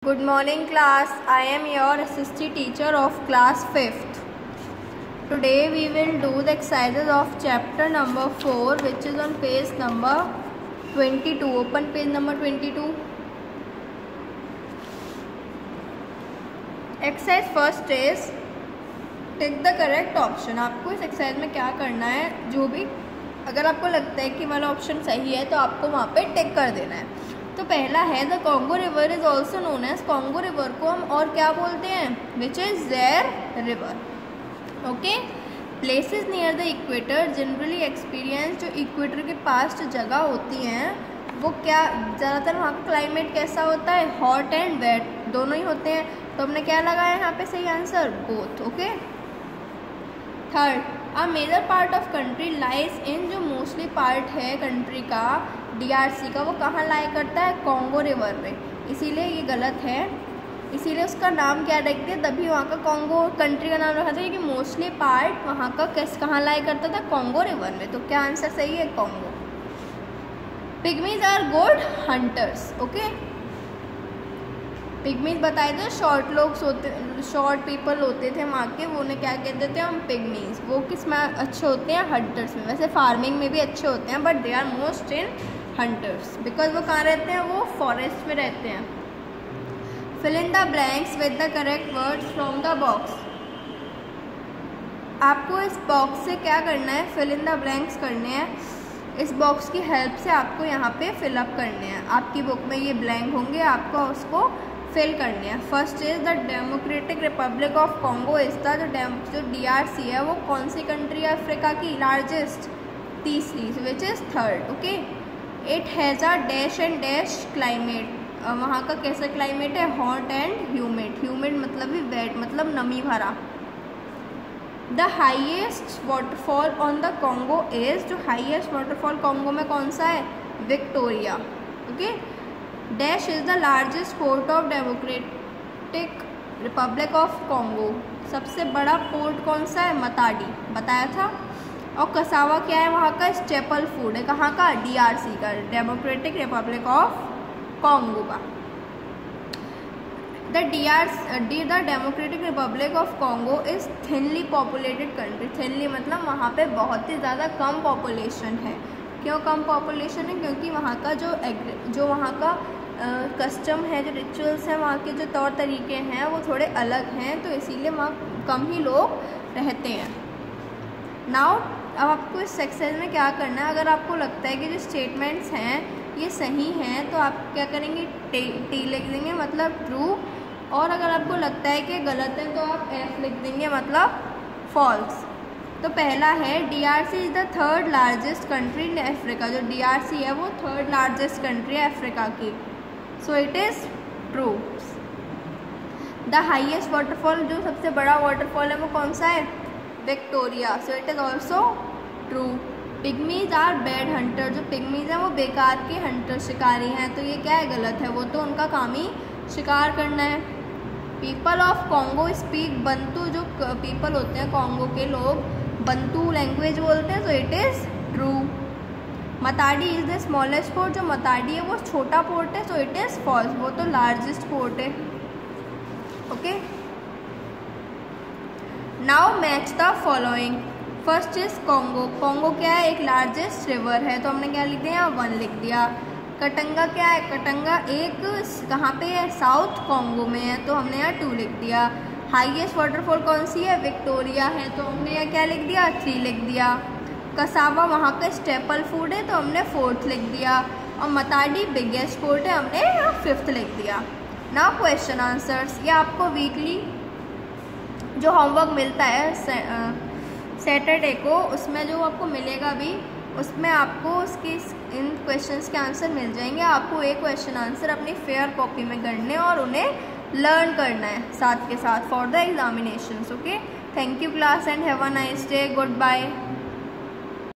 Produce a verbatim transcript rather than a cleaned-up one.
Good morning class, I am your assistant teacher of class fifth. Today we will do the exercises of chapter number four, which is on page number twenty-two. Open page number twenty-two. Exercise first is tick the correct option. आपको इस exercise में क्या करना है, जो भी अगर आपको लगता है कि वाला ऑप्शन सही है तो आपको वहाँ पे टिक कर देना है. तो पहला है the Congo river is also known as. Congo river को हम और क्या बोलते हैं, which is Zaire river. Okay. Places near the equator generally experience. जो इक्वेटर के पास जो जगह होती हैं वो क्या ज़्यादातर वहाँ का क्लाइमेट कैसा होता है, हॉट एंड वेट, दोनों ही होते हैं. तो हमने क्या लगाया यहाँ पे सही answer, both. Okay. Third, a major part of country lies in. जो मोस्टली पार्ट है कंट्री का, डीआरसी का, वो कहाँ लाई करता है, कॉन्गो रिवर में. इसीलिए ये गलत है, इसीलिए उसका नाम क्या रखते हैं, तभी वहाँ का कॉन्गो कंट्री का नाम रखा था क्योंकि मोस्टली पार्ट वहाँ का कैस कहाँ लाई करता था, कॉन्गो रिवर में. तो क्या आंसर सही है, Congo. Pygmies are good hunters. Okay. Pygmies बताए थे, शॉर्ट लोग होते, शॉर्ट पीपल होते थे वहाँ के, वो उन्हें क्या कहते थे हम, पिग्मीज. वो किस में अच्छे होते हैं, हंटर्स में. वैसे फार्मिंग में भी अच्छे होते हैं but they are most in hunters because वो कहाँ रहते हैं, वो फॉरेस्ट में रहते हैं. Fill in the blanks with the correct words from the box. आपको इस बॉक्स से क्या करना है, फिल इन द ब्लैंक्स करने हैं. इस बॉक्स की हेल्प से आपको यहाँ पे फिलअप करने हैं. आपकी बुक में ये ब्लैंक होंगे, आपको उसको फिल करने हैं. First is the democratic republic of Congo. Is the जो जो डीआरसी है वो कौन सी कंट्री है अफ्रीका की, लार्जेस्ट, तीसरी, which is third. Okay. It has a dash and dash climate. वहाँ का कैसा क्लाइमेट है, हॉट एंड ह्यूमिड. ह्यूमिड मतलब भी वेट, मतलब नमी भरा. The highest waterfall on the Congo is. जो हाइएस्ट वाटरफॉल कॉन्गो में कौन सा है, Victoria. Okay. Dash is the largest port of democratic republic of Congo. सबसे बड़ा पोर्ट कौन सा है, मताडी, बताया था. और कसावा क्या है, वहाँ का स्टेपल फूड है. कहाँ का, डीआरसी का, डेमोक्रेटिक रिपब्लिक ऑफ कॉन्गो का. The DRC D the democratic republic of Congo is thinly populated country. Thinly मतलब वहाँ पे बहुत ही ज़्यादा कम पॉपुलेशन है. क्यों कम पॉपुलेशन है, क्योंकि वहाँ का जो जो वहाँ का कस्टम uh, है, जो रिचुअल्स हैं, वहाँ के जो तौर तरीके हैं वो थोड़े अलग हैं, तो इसीलिए वहाँ कम ही लोग रहते हैं. नाउ अब आपको इस एक्सरसाइज में क्या करना है, अगर आपको लगता है कि जो स्टेटमेंट्स हैं ये सही हैं तो आप क्या करेंगे, टी टी लिख देंगे मतलब ट्रू. और अगर आपको लगता है कि गलत है तो आप एफ लिख देंगे मतलब फॉल्स. तो पहला है DRC is the third largest country in Africa. जो डीआरसी है वो थर्ड लार्जेस्ट कंट्री है अफ्रीका की. So it is true. The highest waterfall, जो सबसे बड़ा वाटरफॉल है वो कौन सा है, Victoria. So it is also true. Pygmies are bad hunter. जो पिग्मीज हैं वो बेकार के हंटर, शिकारी हैं. तो ये क्या है, गलत है. वो तो उनका काम ही शिकार करना है. People of Congo speak Bantu. जो पीपल होते हैं कॉन्गो के लोग बंतू लैंग्वेज बोलते हैं. So it is true. Matadi is the smallest port. जो मताडी है वो छोटा पोर्ट है. So it is false. वो तो लार्जेस्ट पोर्ट है. Okay. Now match the following. First is Congo. Congo क्या है, एक लार्जेस्ट रिवर है, तो हमने क्या लिख दिया, वन लिख दिया. कटंगा क्या है, कटंगा एक कहाँ पे है, साउथ कॉन्गो में है, तो हमने यहाँ टू लिख दिया. हाईएस्ट वाटरफॉल कौन सी है, विक्टोरिया है, तो हमने यहाँ क्या लिख दिया, थ्री लिख दिया. कसावा वहाँ का स्टेपल फूड है, तो हमने फोर्थ लिख दिया. और मताडी बिगेस्ट पोर्ट है, हमने यहाँ फिफ्थ लिख दिया. Now question answers. ये आपको वीकली जो होमवर्क मिलता है सैटरडे को, उसमें जो आपको मिलेगा अभी, उसमें आपको उसके इन क्वेश्चंस के आंसर मिल जाएंगे. आपको एक क्वेश्चन आंसर अपनी फेयर कॉपी में करने और उन्हें लर्न करना है साथ के साथ for the examinations. Okay. Thank you class and have a nice day. Good bye.